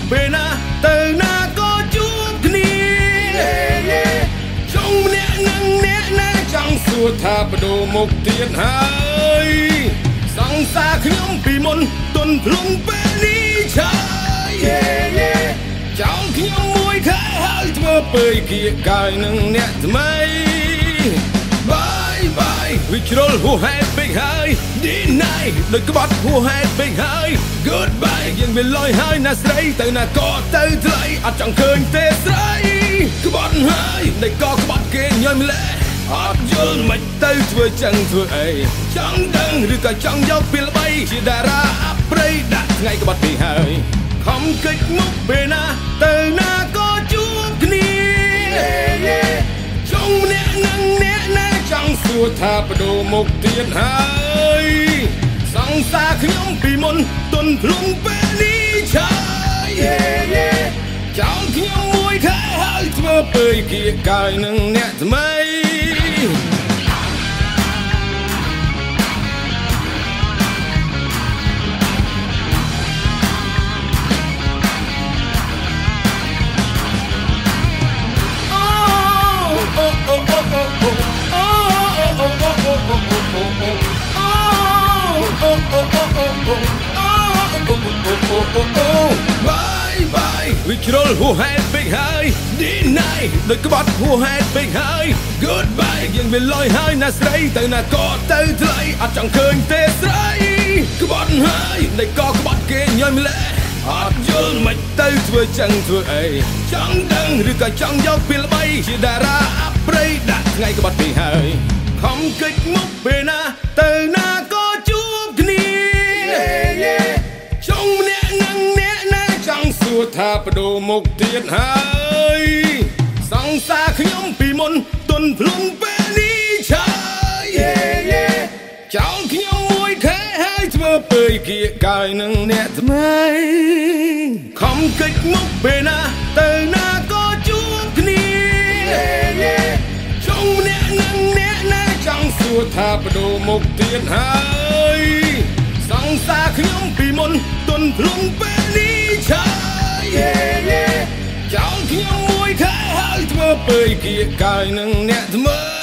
ពេលណាទៅណាក៏ជួបគ្នាចង់ម្នាក់នឹងអ្នកណាចង់សួរថាបដូរមុខទៀតហើយសង្សារខ្ញុំពីមុនទុនភ្លុងពេលនេះឆាយចង់ខ្ញុំមួយខែហើយធ្វើពើគៀកកាយនឹងអ្នកថ្មីបាយបាយវិជ្រុលហួហេតុពេកហើយ deny ដូចក្បត់ហួហេតុពេកហើយ goodbye យើងវាលយហើយណាស្រីទៅណាក៏ទៅថ្លៃអត់ចង់ឃើញទេស្រីក្បត់ហើយដូចក៏ក្បត់គេញយម្លេះអត់យល់មិនទៅធ្វើចឹងធ្វើអីចង់ដឹងឬក៏ចង់យកពីល្បីជាតារាអប្រៃដាក់ថ្ងៃក្បត់ពីហើយខំកិច្ចមុខពេលណាទៅណាក៏ជួបគ្នាចង់ម្នាក់នឹងអ្នកណាចង់សួរថាបដូរមុខទៀតហើយសង្សារខ្ញុំពីមុនទុនភ្លុងពេលនេះឆាយចង់ខ្ញុំមួយខែហើយធ្វើពើគៀកកាយនឹងអ្នកថ្មីវិជ្រុលហួហេតុពេកហើយ deny ដូចក្បត់ហួហេតុពេកហើយ goodbye យើងវាលយហើយណាស្រីទៅណាក៏ទៅថ្លៃអត់ចង់ឃើញទេស្រីក្បត់ហើយដូចក៏ក្បត់គេញយម្លេះអត់យល់មិនទៅធ្វើចឹងធ្វើអីចង់ដឹងឬក៏ចង់យកពីល្បីជាតារាអប្រៃដាក់ថ្ងៃក្បត់ពីហើយខំកិច្ចមុខពេលណាទៅណាក៏ជួបគ្នាចង់ម្នាក់នឹងអ្នកណាចង់សួរថាបដូរមុខទៀតហើយសង្សារខ្ញុំពីមុនទុនភ្លុងពេលនេះឆាយចង់ខ្ញុំមួយខែហើយធ្វើពើគៀកកាយនឹងអ្នកថ្មីខំកិច្ចមុខពេលណាទៅណាក៏ជួបគ្នាចង់ម្នាក់នឹងអ្នកណាចង់សួរថាបដូរមុខទៀតហើយសង្សារខ្ញុំពីមុនទុនភ្លុងពេលនេះឆាយចង់ខ្ញុំមួយខែហើយធ្វើពើគៀកកាយនឹងអ្នកថ្មី